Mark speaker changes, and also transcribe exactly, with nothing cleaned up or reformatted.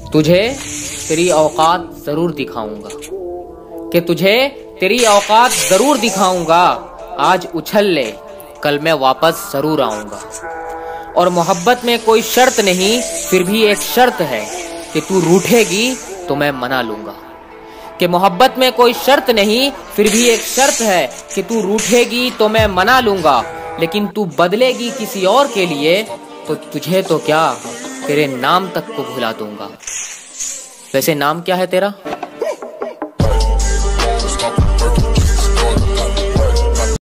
Speaker 1: तुझे तेरी औकात जरूर दिखाऊंगा, कि तुझे तेरी औकात जरूर दिखाऊंगा। आज उछल ले, कल मैं वापस जरूर आऊंगा। और मोहब्बत में कोई शर्त नहीं, फिर भी एक शर्त है कि तू रूठेगी तो मैं मना लूंगा। कि मोहब्बत में कोई शर्त नहीं, फिर भी एक शर्त है कि तू रूठेगी तो मैं मना लूंगा। लेकिन तू बदलेगी किसी और के लिए तो तुझे तो क्या, तेरे नाम तक को भुला दूंगा। वैसे नाम क्या है तेरा?